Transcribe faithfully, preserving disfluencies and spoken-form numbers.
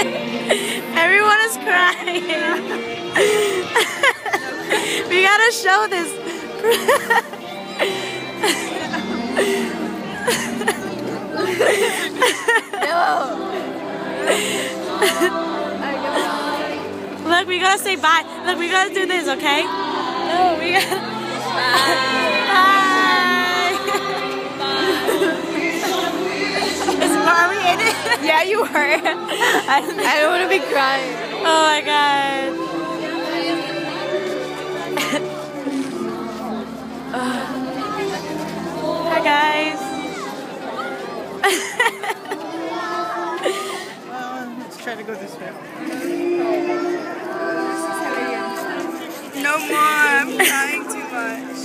Everyone is crying. We gotta show this. Look, we gotta say bye. Look, we gotta do this, okay? No, we gotta. Bye. Bye. Is Mommy in it? Yeah, you were. I, I don't want to be crying. Oh my god. Hi guys. Well, let's try to go this way. No more. I'm crying too much.